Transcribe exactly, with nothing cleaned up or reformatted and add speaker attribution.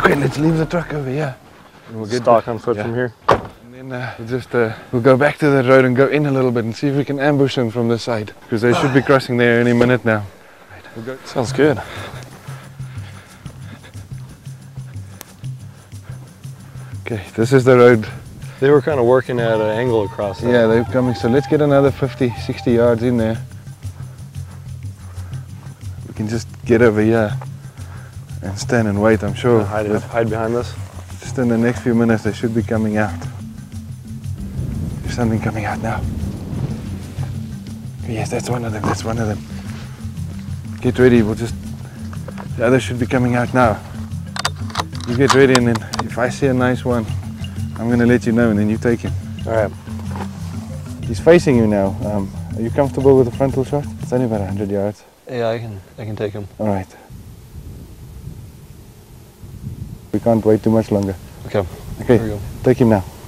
Speaker 1: Okay, let's leave the truck over here.
Speaker 2: We'll get stock on foot
Speaker 1: yeah.
Speaker 2: from here.
Speaker 1: And then uh, we'll just uh, we'll go back to the road and go in a little bit and see if we can ambush them from this side, because they should be crossing there any minute now. We'll go.
Speaker 2: Sounds good.
Speaker 1: Okay, this is the road.
Speaker 2: They were kind of working at an angle across there.
Speaker 1: Yeah, they're coming. So let's get another fifty, sixty yards in there. We can just get over here and stand and wait, I'm sure.
Speaker 2: Hide, it, hide behind this.
Speaker 1: Just in the next few minutes they should be coming out. There's something coming out now. Yes, that's one of them, that's one of them. Get ready, we'll just... The others should be coming out now. You get ready, and then if I see a nice one, I'm going to let you know, and then you take him.
Speaker 2: Alright.
Speaker 1: He's facing you now. Um, are you comfortable with the frontal shot? It's only about one hundred yards.
Speaker 2: Yeah, I can, I can take him.
Speaker 1: Alright. We can't wait too much longer.
Speaker 2: Okay.
Speaker 1: Okay,
Speaker 2: Here we go.
Speaker 1: take him now.